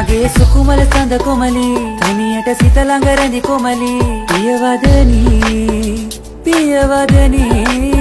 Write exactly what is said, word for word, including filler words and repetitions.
මගේ සුකුමල සඳ කොමලි තනියට සිත ළඟ රැඳි කොමලි පියවදනි පියවදනි